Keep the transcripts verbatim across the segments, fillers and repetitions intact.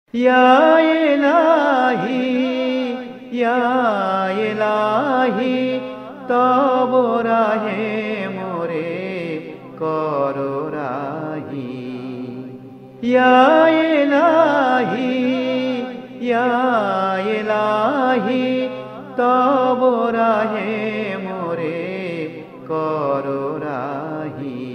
Ya ilahi, ya ilahi, तब राहे मोरे करो राही। या इलाही, या इलाही, तब राहे मोरे करो राही।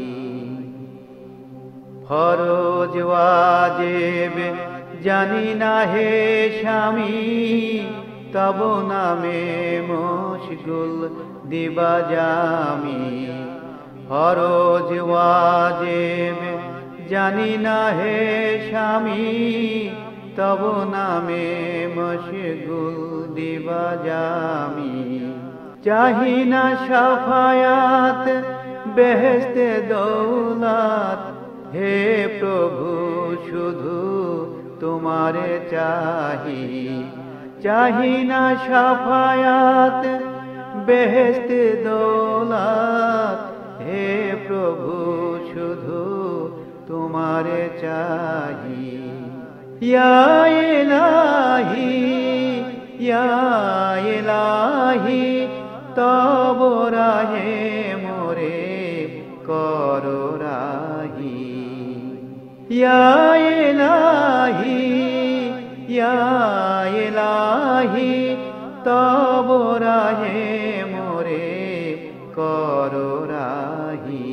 फरोज वाजिब জানি না হে স্বামী, তব নামে মশগুল দিবা জামি। ফরজ ওয়াজিব জানি না হে স্বামী, তব নামে মশগুল দিবা জামি। চাহি না শাফায়াত বেহেশতে দৌলত, হে প্রভু শুধু তোমারে চাহি। চাহি না শাফায়াত বেহেশত দৌলত, হে প্রভু শুধু তোমারে চাহি। ইয়া ইলাহি, ইয়া ইলাহি, তব রাহে মোরে করো রাহি। ইয়া ইলাহি, ইয়া ইলাহি, তব রাহে মোরে করো রাহি।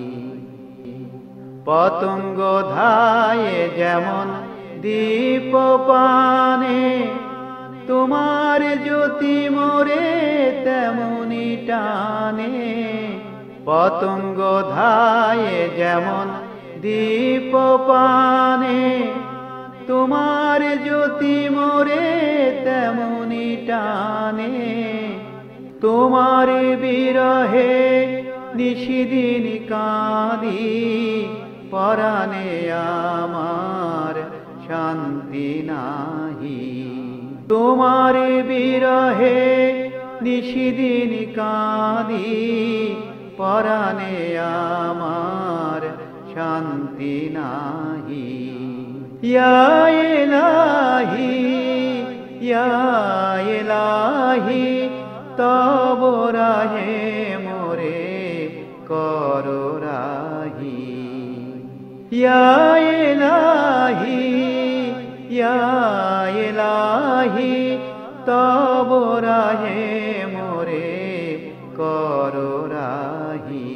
পতঙ্গ ধায়ে যেমন দীপ পানে, তোমার জ্যোতি মোরে তেমনি টানে। পতঙ্গ ধায়ে যেমন দীপ পানে, তোমার জ্যোতি মোরে তেমনি টানে। তোমার বিরহে নিশিদিন কাঁদি, পরাণে আমার শান্তি নাহি। তোমার বিরহে নিশিদিন কাঁদি, পরাণে আমার শান্তি নাহি। ইয়া ইলাহি, ইয়া ইলাহি, তব রাহে মোরে করো রাহি। ইয়া ইলাহি, ইয়া ইলাহি, তব রাহে মোরে করো রাহি।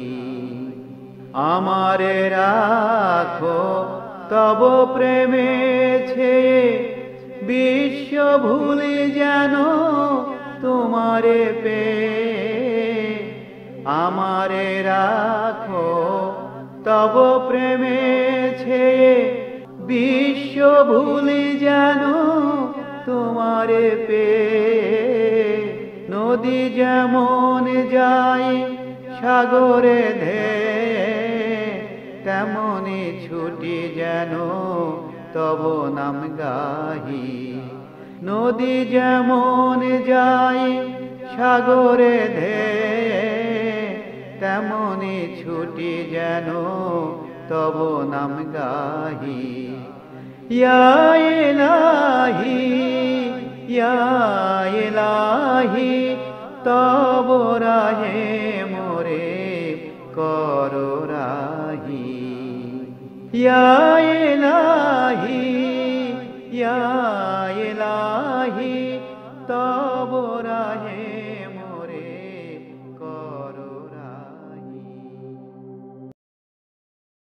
আমারে রাখো তব প্রেমে ছেয়ে, বিশ্ব ভুলে যেন তোমারে পেয়ে। আমারে রাখো তব প্রেমে ছেয়ে, বিশ্ব ভুলে যেন তোমারে পেয়ে। নদী যেমন যায় সাগরে ধেয়ে, তেমনি ছুটি যেন তব নাম গাহি। নদী যেমন যায় সাগরে ধেয়ে, তেমনি ছুটি যেন তব নাম গাহি। ইয়া ইলাহি, ইয়া ইলাহি, তব রাহে মোরে করো রাহি। ইয়া ইলাহি, ইয়া ইলাহি, তব রাহে